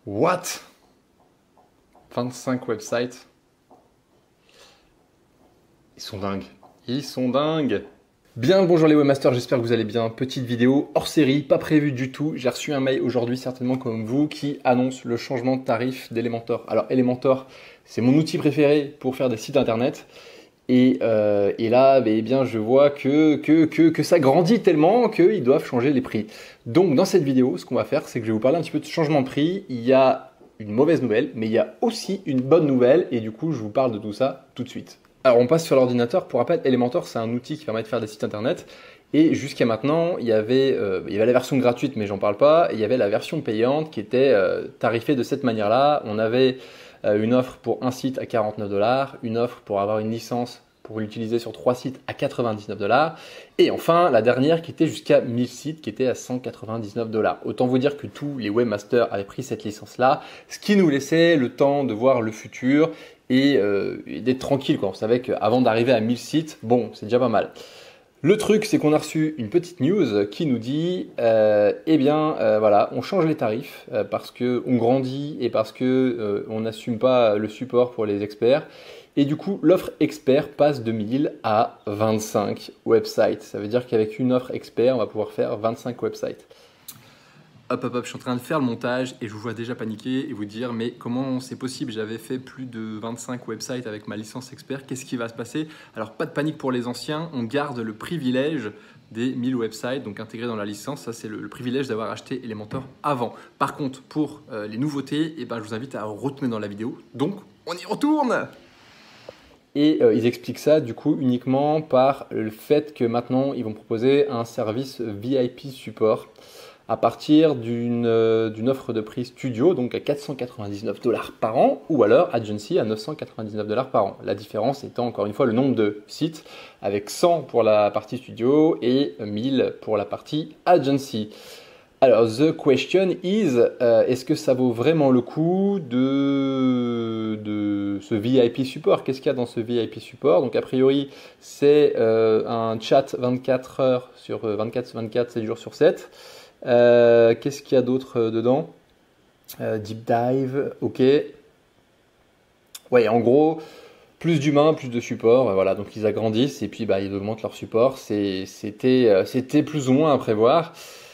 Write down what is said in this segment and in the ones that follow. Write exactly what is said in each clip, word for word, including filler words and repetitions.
What? vingt-cinq websites. Ils sont dingues. Ils sont dingues. Bien le bonjour les webmasters, j'espère que vous allez bien. Petite vidéo hors série, pas prévue du tout. J'ai reçu un mail aujourd'hui, certainement comme vous, qui annonce le changement de tarif d'Elementor. Alors Elementor, c'est mon outil préféré pour faire des sites internet. Et, euh, et là, eh bien, je vois que, que, que, que ça grandit tellement qu'ils doivent changer les prix. Donc dans cette vidéo, ce qu'on va faire, c'est que je vais vous parler un petit peu de changement de prix. Il y a une mauvaise nouvelle, mais il y a aussi une bonne nouvelle. Et du coup, je vous parle de tout ça tout de suite. Alors on passe sur l'ordinateur. Pour rappel, Elementor, c'est un outil qui permet de faire des sites internet. Et jusqu'à maintenant, il y, avait, euh, il y avait la version gratuite, mais j'en parle pas. Et il y avait la version payante qui était euh, tarifée de cette manière-là. On avait euh, une offre pour un site à quarante-neuf dollars, une offre pour avoir une licence pour l'utiliser sur trois sites à quatre-vingt-dix-neuf dollars. Et enfin, la dernière qui était jusqu'à mille sites, qui était à cent quatre-vingt-dix-neuf dollars. Autant vous dire que tous les webmasters avaient pris cette licence-là, ce qui nous laissait le temps de voir le futur et, euh, et d'être tranquille, quoi. On savait qu'avant d'arriver à mille sites, bon, c'est déjà pas mal. Le truc, c'est qu'on a reçu une petite news qui nous dit, euh, eh bien, euh, voilà, on change les tarifs euh, parce qu'on grandit et parce qu'on euh, n'assume pas le support pour les experts. Et du coup, l'offre expert passe de mille à vingt-cinq websites. Ça veut dire qu'avec une offre expert, on va pouvoir faire vingt-cinq websites. Hop, hop, hop, je suis en train de faire le montage et je vous vois déjà paniquer et vous dire mais comment c'est possible? J'avais fait plus de vingt-cinq websites avec ma licence expert, qu'est-ce qui va se passer? Alors pas de panique pour les anciens, on garde le privilège des mille websites, donc intégrés dans la licence, ça c'est le, le privilège d'avoir acheté Elementor avant. Par contre, pour euh, les nouveautés, eh ben, je vous invite à retourner dans la vidéo, donc on y retourne! Et euh, ils expliquent ça du coup uniquement par le fait que maintenant ils vont proposer un service V I P support à partir d'une euh, d'une offre de prix studio, donc à quatre cent quatre-vingt-dix-neuf dollars par an, ou alors agency à neuf cent quatre-vingt-dix-neuf dollars par an. La différence étant encore une fois le nombre de sites, avec cent pour la partie studio et mille pour la partie agency. Alors, the question is, euh, est-ce que ça vaut vraiment le coup de, de ce V I P support? Qu'est-ce qu'il y a dans ce V I P support? Donc, a priori, c'est euh, un chat vingt-quatre heures sur vingt-quatre vingt-quatre, sept jours sur sept. Euh, Qu'est-ce qu'il y a d'autre euh, dedans? euh, Deep dive, ok. Ouais, en gros, plus d'humains, plus de support. Euh, voilà, donc ils agrandissent et puis bah, ils augmentent leur support. C'était euh, c'était plus ou moins à prévoir.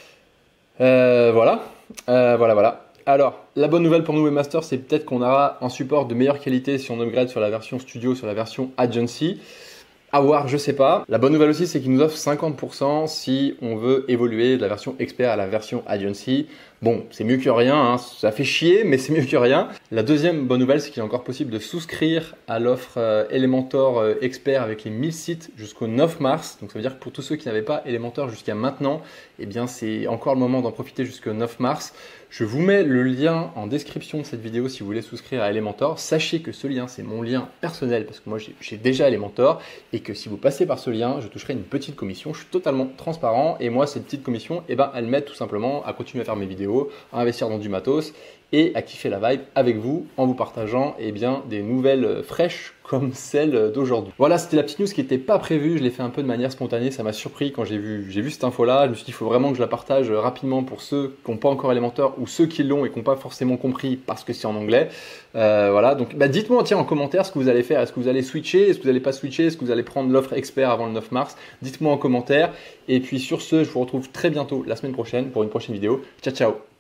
Euh, voilà, euh, voilà, voilà. Alors, la bonne nouvelle pour nous webmasters, c'est peut-être qu'on aura un support de meilleure qualité si on upgrade sur la version studio, sur la version agency. À voir, je sais pas. La bonne nouvelle aussi, c'est qu'ils nous offrent cinquante pour cent si on veut évoluer de la version expert à la version agency. Bon, c'est mieux que rien, hein. Ça fait chier, mais c'est mieux que rien. La deuxième bonne nouvelle, c'est qu'il est encore possible de souscrire à l'offre euh, Elementor euh, expert avec les mille sites jusqu'au neuf mars. Donc ça veut dire que pour tous ceux qui n'avaient pas Elementor jusqu'à maintenant, eh bien c'est encore le moment d'en profiter jusqu'au neuf mars. Je vous mets le lien en description de cette vidéo si vous voulez souscrire à Elementor. Sachez que ce lien, c'est mon lien personnel parce que moi j'ai déjà Elementor et que si vous passez par ce lien, je toucherai une petite commission. Je suis totalement transparent et moi, cette petite commission, eh ben, elle m'aide tout simplement à continuer à faire mes vidéos, à investir dans du matos et à kiffer la vibe avec vous en vous partageant eh bien, des nouvelles fraîches comme celle d'aujourd'hui. Voilà, c'était la petite news qui n'était pas prévue, je l'ai fait un peu de manière spontanée, ça m'a surpris quand j'ai vu, j'ai vu cette info-là, je me suis dit il faut vraiment que je la partage rapidement pour ceux qui n'ont pas encore Elementor ou ceux qui l'ont et qui n'ont pas forcément compris parce que c'est en anglais. Euh, voilà, donc bah, dites-moi tiens en commentaire ce que vous allez faire, est-ce que vous allez switcher, est-ce que vous n'allez pas switcher, est-ce que vous allez prendre l'offre expert avant le neuf mars, dites-moi en commentaire. Et puis sur ce, je vous retrouve très bientôt la semaine prochaine pour une prochaine vidéo. Ciao ciao.